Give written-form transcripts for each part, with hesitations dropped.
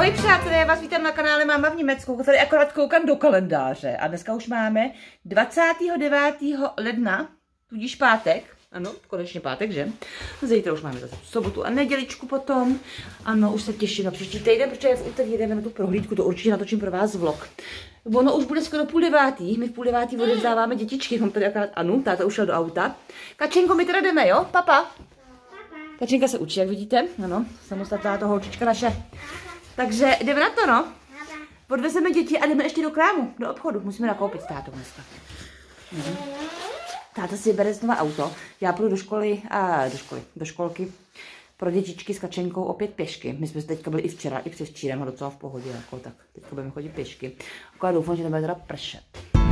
Ahoj přátelé, já vás vítám na kanále Máma v Německu, tady akorát koukám do kalendáře a dneska už máme 29. ledna, tudíž pátek, ano, konečně pátek, že? Zítra už máme zase sobotu a neděličku potom, ano, už se těším na příští týden, protože v úterý jdeme na tu prohlídku, to určitě natočím pro vás vlog. Ono už bude skoro 8:30, my v 8:30 odevzdáváme dětičky, mám tady akorát Anu, táta už šel do auta. Kačenko, my teda jdeme, jo, papa? Kačenka se učí, jak vidíte, ano, samostatná to holčička naše. Takže jdeme na to, no. Odvezeme děti a jdeme ještě do krámu, do obchodu. Musíme nakoupit s tátou dneska. Táta si bere znova auto. Já půjdu do školy a do školky pro dětičky s Kačenkou opět pěšky. My jsme teďka byli i včera, i převčírem a docela v pohodě, jako tak. Teďka budeme chodit pěšky. Akorát doufám, že nebude teda pršet.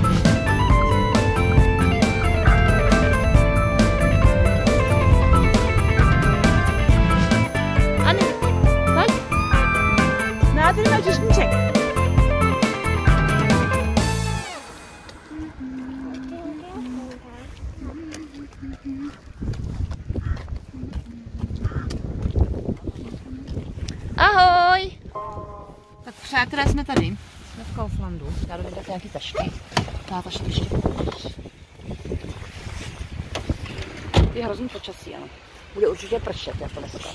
Tady máš žešníček. Ahoj! Tak přátelé, jsme tady. Jsme v Kauflandu. Já jdu vydat nějaký tašky. Táta ještě. Je hrozný počasí, ano. Bude určitě pršet, jako dneska.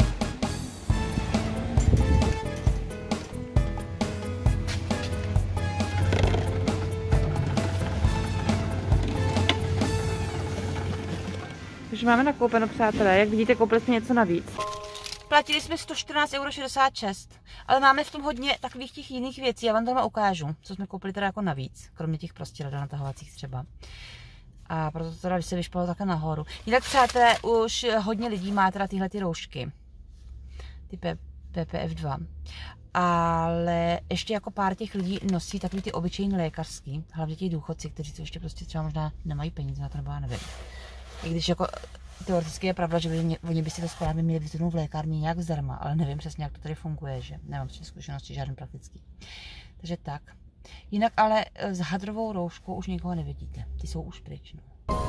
Už máme nakoupeno, přátelé, jak vidíte, koupili jsme něco navíc. Platili jsme 114,66 €, ale máme v tom hodně takových těch jiných věcí, já vám tady ukážu, co jsme koupili teda jako navíc, kromě těch prostě natahovacích třeba. A proto to teda se vyšpalo takhle nahoru. Jinak, přátelé, už hodně lidí má teda tyhle ty roušky, ty PPF2. Ale ještě jako pár těch lidí nosí takový ty obyčejný lékařský, hlavně těch důchodci, kteří to ještě prostě třeba možná nemají peníze na to, nebo já nevím. I když jako teoreticky je pravda, že oni by si to správně měli vyzvednout v lékárně nějak zdarma, ale nevím přesně, jak to tady funguje, že nemám přesně zkušenosti žádný praktický. Takže tak. Jinak ale s hadrovou rouškou už nikoho nevidíte. Ty jsou už pryč. No.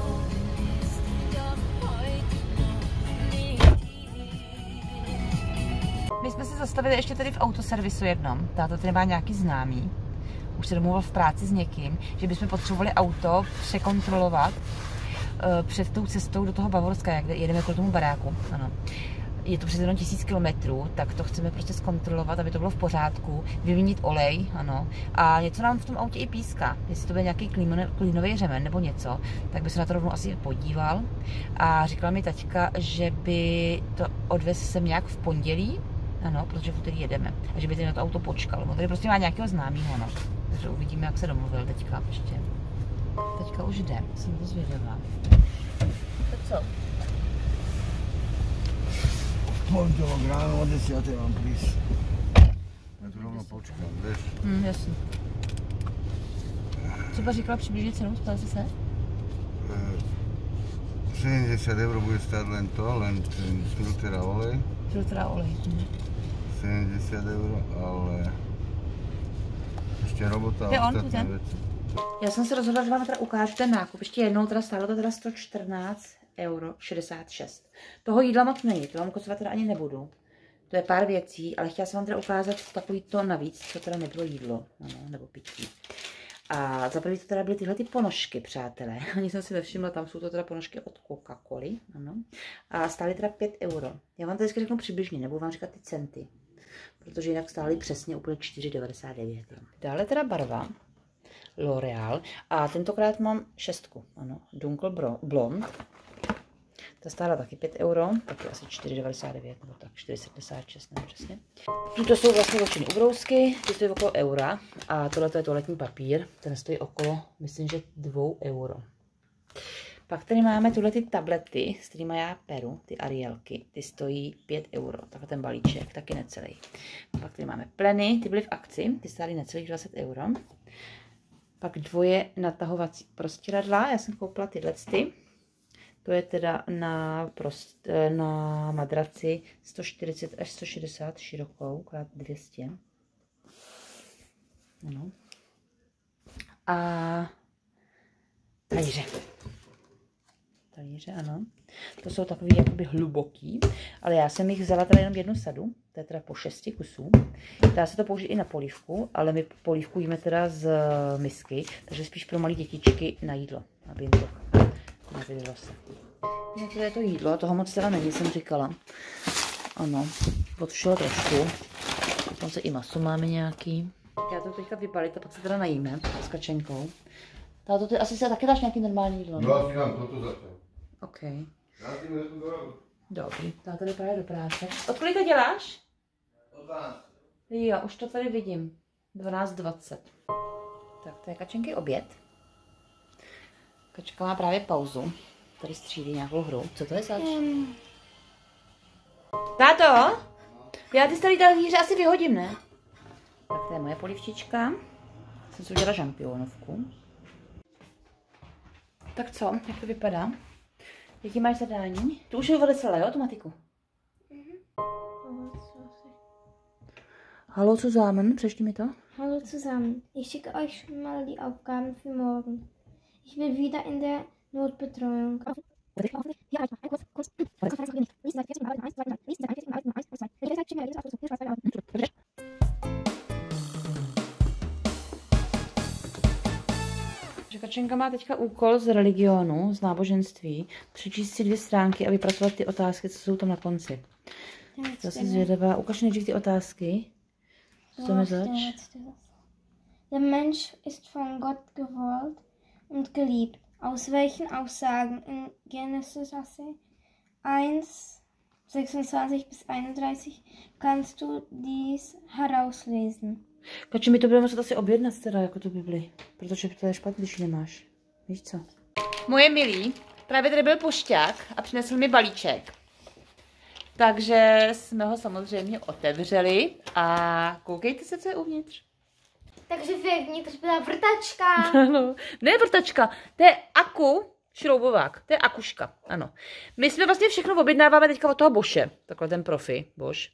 My jsme se zastavili ještě tady v autoservisu jednom. Táta tady má nějaký známý. Už se domluvil v práci s někým, že bychom potřebovali auto překontrolovat před tou cestou do toho Bavorska, jak jedeme kvůli tomu baráku, ano. Je to přes 1000 kilometrů, tak to chceme prostě zkontrolovat, aby to bylo v pořádku, vyměnit olej, ano. A něco nám v tom autě i píská, jestli to bude nějaký klínový řemen nebo něco, tak by se na to rovnou asi podíval. A říkala mi taťka, že by to odvez sem nějak v pondělí, ano, protože v úterý jedeme, a že by tady na to auto počkal. On tady prostě má nějakého známého, no. Takže uvidíme, jak se domluvil teďka ještě. Teďka už jde, jsem to zvědavá. Tak co? Pondělok ráno od 10 mám plís. Já tu rovno počkám, víš? Jasně. Třeba říkala přibližně cenu, ptala jsi se? 70 € bude stát len to, len filtr a olej. Filtr a olej. 70 €, ale ještě robota a ostatné věci. Já jsem se rozhodla, že vám teda ukážu ten nákup. Ještě jednou teda stálo to teda 114,66 €. Toho jídla moc není, to vám ukazovat teda ani nebudu. To je pár věcí, ale chtěla jsem vám teda ukázat takový to navíc, co teda nebylo jídlo, ano, nebo pití. A za první to teda byly tyhle ty ponožky, přátelé. Ani jsem si nevšimla, tam jsou to teda ponožky od Coca-Coly, ano. A stály teda 5 €. Já vám to vždycky řeknu přibližně, nebudu vám říkat ty centy, protože jinak stály přesně úplně 4,99 €. Dále teda barva. L'Oreal. A tentokrát mám 6, ano, Dunkel Blond. Ta stála taky 5 €, taky asi 4,99 nebo tak, 4,76 nevím přesně. Tuto jsou vlastně očiny ubrousky, ty stojí okolo eura a tohle je toaletní papír, ten stojí okolo, myslím, že 2 €. Pak tady máme tyhle ty tablety, s kterými já peru, ty Arielky, ty stojí 5 €, takhle ten balíček, taky necelý. Pak tady máme pleny, ty byly v akci, ty stály necelých 20 €. Pak dvoje natahovací prostěradla, já jsem koupila tyhle. To je teda na madraci 140 až 160 širokou, krát 200. Ano. A talíře, ano. To jsou takový jakoby hluboký, ale já jsem jich vzala teda jenom jednu sadu, to je teda po 6 kusů. Dá se to použít i na polívku, ale my polívku jíme teda z misky, takže spíš pro malé dětičky na jídlo, aby jim to nevydalo se. To je to jídlo, toho moc teda není, jsem říkala. Ano, od všeho trošku. Tam se i maso máme nějaký. Já to teďka vypalit a pak se teda najíme s Kačenkou. Táto, ty asi se taky dáš nějaký normální jídlo, ne? No, já mám toto začal. OK. Já si nesu do... Dobrý, táto jde právě do práce. Od kolika děláš? Od 12. Jo, už to tady vidím. 12:20. Tak to je Kačenky oběd. Kačka má právě pauzu. Tady střílí nějakou hru. Co to je zač? Táto? Já ty starý talíře asi vyhodím, ne? Tak to je moje polívčička. Jsem si udělala žampionovku. Tak co? Jak to vypadá? Jaký máš zadání? Tu už je odesela, jo, tu matiku? Hallo zusammen, přečti mi to. Hallo zusammen, ich schicke euch mal die Aufgaben für morgen. Ich will wieder in der Notbetreuung. Kačenka má teďka úkol z religionu, z náboženství, přečíst si 2 stránky a vypracovat ty otázky, co jsou tam na konci. Zase zvědavá. Ukaž nejdřív ty otázky. Co mi zač? Der Mensch ist von Gott gewollt und geliebt. Aus welchen Aussagen in Genesis 1, 26 bis 31 kannst du dies herauslesen? Kači, mi to budeme muset asi objednat teda, jako tu Bibli, protože to je špatně, když ji nemáš. Víš co? Moje milý, právě tady byl pošťák a přinesl mi balíček. Takže jsme ho samozřejmě otevřeli a koukejte se, co je uvnitř. Takže vevnitř byla vrtačka. Ano, ne vrtačka, to je šroubovák, to je akuška, ano. My jsme vlastně všechno objednáváme teďka od toho Bosche, takhle ten profi, Bosch.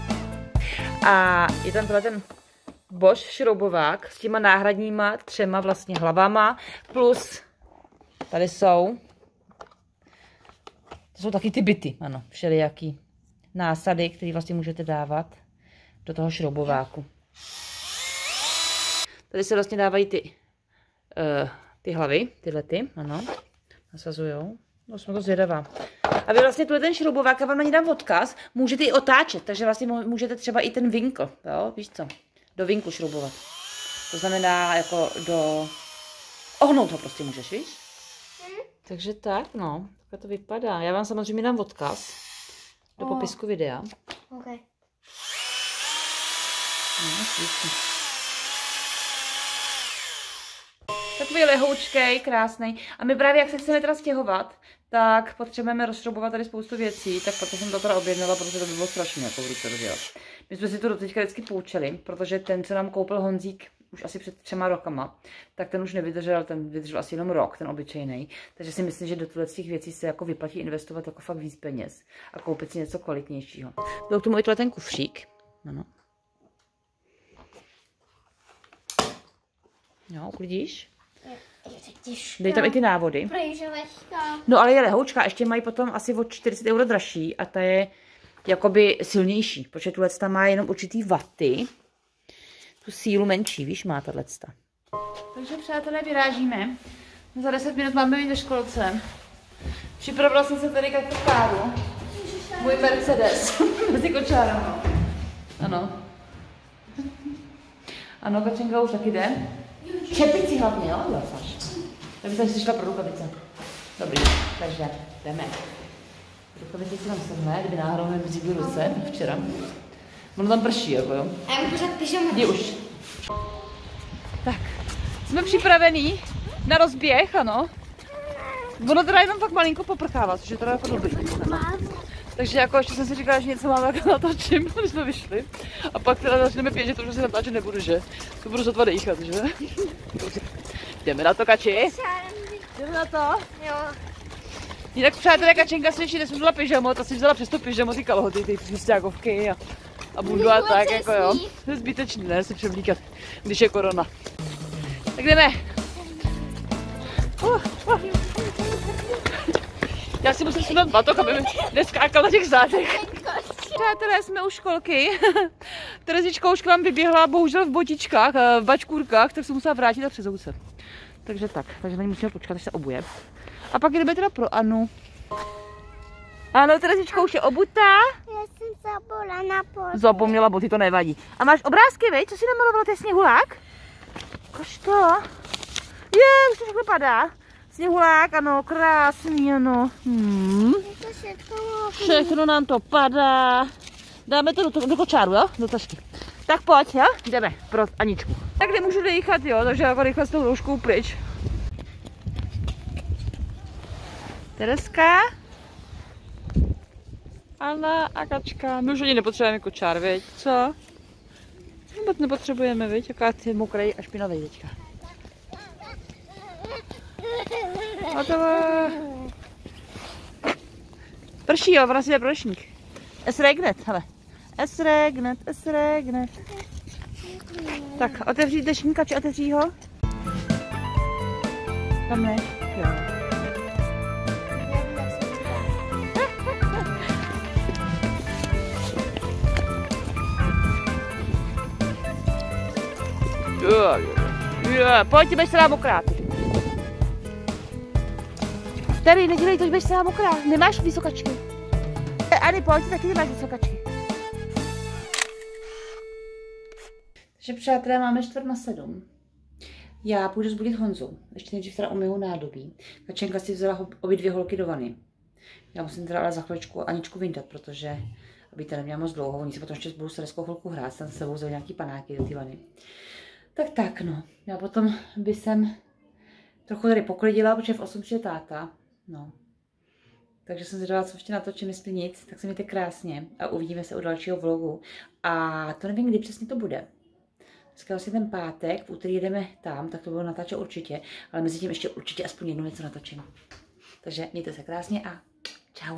A je tam tohle ten Bosch šroubovák s těma náhradníma 3 vlastně hlavama, plus tady jsou, to jsou taky ty byty, ano, všelijaký násady, které vlastně můžete dávat do toho šroubováku. Tady se vlastně dávají ty hlavy, tyhle ty, ano, nasazujou. No, jsme to zvědavá. A vy vlastně tuhle ten šroubovák, já vám na ní dám odkaz, můžete i otáčet, takže vlastně můžete třeba i ten vinkl, jo, víš co, do vinku šroubovat. To znamená, jako ohnout ho prostě můžeš, víš? Takže tak, no, takhle to vypadá. Já vám samozřejmě dám odkaz do popisku videa. Okay. No, takový lehoučkej, krásný. A my právě, jak se chceme teda stěhovat, tak potřebujeme rozšroubovat tady spoustu věcí, tak proto jsem to teda objednala, protože to by bylo strašně jako v ruce rozdělat. My jsme si to doteďka vždycky poučili, protože ten, co nám koupil Honzík už asi před 3 rokama, tak ten už nevydržel, ten vydržel asi jenom rok, ten obyčejný. Takže si myslím, že do těch věcí se jako vyplatí investovat jako fakt víc peněz a koupit si něco kvalitnějšího. Byl k tomu i ten kufřík. Ano. Jo, uklidíš? Dej tam i ty návody. No ale je lehoučka, ještě mají potom asi o 40 € dražší a ta je jakoby silnější, protože tuhle tam má jenom určitý vaty. Tu sílu menší, víš, má tato. Takže přátelé, vyrážíme. Za 10 minut máme být ve školce. Připravila jsem se tady jako káru. Můj Mercedes. Mezi kočárama. Ano. Ano, Kačenka už taky jde. Čepici hlavně, jo? Doufáš. Tak bych si šla pro rukavice. Dobrý, takže jdeme. Rukavice si tam sedne, kdyby náhodou mi vzít ruce včera. Ono tam prší, jako jo. A já pořád pyžama. Jdi už. Tak, jsme připravení na rozběh, ano. Ono teda jenom fakt malinko poprchává, což je teda jako dobrý. Takže jako ještě jsem si říkala, že něco máme jako natočím, když jsme vyšli. A pak teda začneme běžet, protože se natáčet nebudu, že? To budu sotva dýchat, že? Jdeme na to, Kači? Jdeme na to? Jo. Jinak přátelé, Kačenka si ještě nesundala pyžamo, ta si vzala přes to pyžamo ty kalhoty, ty přistákovky a bundu a tak, jako jo. To je zbytečný, ne, se převlíkat, když je korona. Tak jdeme. Já si musím sundat batok, aby mi neskákal na těch zádech. Přátelé, jsme u školky. Terezička už k vám vyběhla, bohužel v botičkách, v bačkůrkách, tak se musela vrátit a přezout se. Takže tak, takže na ní musíme počkat, až se obuje. A pak jdeme teda pro Anu. Ano, Terezička už je obutá. Já jsem zapomněla na boty. Zapomněla boty, to nevadí. A máš obrázky, vej? Co jsi namalovala, to je sněhulák? Ukaž to. Je, už to všechno padá. Sněhulák, ano, krásný, ano. Všechno nám to padá. Dáme to do kočáru, jo? Do tašky. Tak pojď, jo? Jdeme pro Aničku. Tak nemůžu dejchat, jo? Takže jako rychle s tou rouškou pryč. Tereska. Anna a Kačka. My už ani nepotřebujeme kočár, viď? Co? Vůbec nepotřebujeme, viď? Jaká je mokrej a špinavej teďka. Hotovo. Prší, jo, ona si jde pro dešník. Es regnet, hele. Es regnet. Tak, otevří dešníka, či otevří ho? Tam ne, jo. Pojď, ty budeš celá mokrá. Tady, nedělej to, že budeš celá mokrá. Nemáš vysokačky. Ani pojď, taky nemáš vysokačky. Takže přátelé, máme 6:45. Já půjdu zbudit Honzu. Ještě nejdřív teda umyju nádobí. Kačenka si vzala obě dvě holky do vany. Já musím teda ale za chviličku Aničku vyndat, protože aby to neměla moc dlouho. Oni si potom ještě budou s Tereskou chvilku hrát, tam s sebou vzali nějaký panáky do té vany. Tak no, já potom by jsem trochu tady poklidila, protože v 8 je táta, no. Takže jsem zvědavá, co ještě natočím, jestli nic, tak se mějte krásně a uvidíme se u dalšího vlogu. A to nevím, kdy přesně to bude. Dneska vlastně ten pátek, v úterý jdeme tam, tak to bylo natáčet určitě, ale mezi tím ještě určitě aspoň jednou něco natočím. Takže mějte se krásně a čau.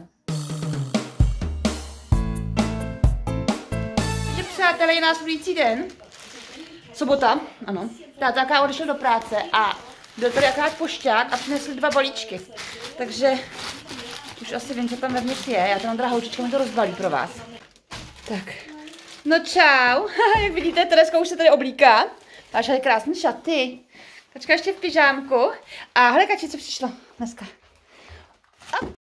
Takže přátelé, je následující den. Sobota, ano. Táta odešel do práce a byl tady akorát pošťák a přinesl 2 balíčky. Takže už asi vím, co tam vevnitř je. Já to mám teda holčička, mi to rozbalí pro vás. Tak. No čau. Jak vidíte, Tereska už se tady oblíká. Máš tady krásné šaty. Kačka ještě v pyžámku. A hele, Kači, co přišlo dneska.